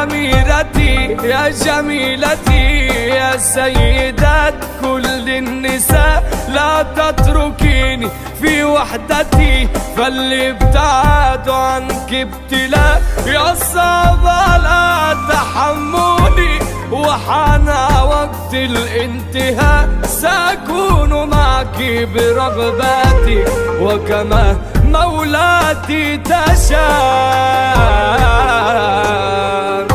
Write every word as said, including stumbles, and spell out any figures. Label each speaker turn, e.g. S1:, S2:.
S1: أميرتي يا جميلتي يا سيدات كل النساء، لا تتركيني في وحدتي، فاللي ابتعدوا عنك ابتلاء، يا صعب على تحملي، وحان وقت الانتهاء، سأكون معك برغباتي وكما مولاتي تشاء.